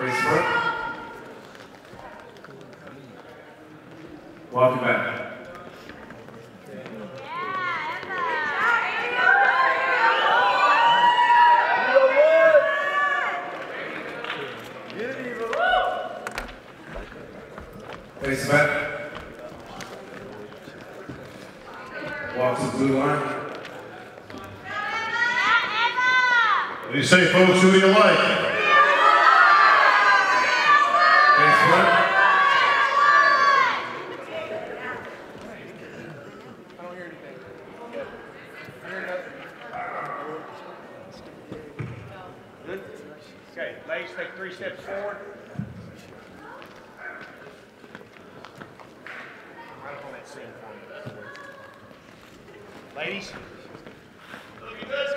Face front. Walk it back. Face back. Walk to the blue line. What do you say, folks? Who do you like? Face front. I don't hear anything. Good. I hear nothing. Good? Okay, ladies, take 3 steps forward. Right up on that scene for me. Ladies. Look at this.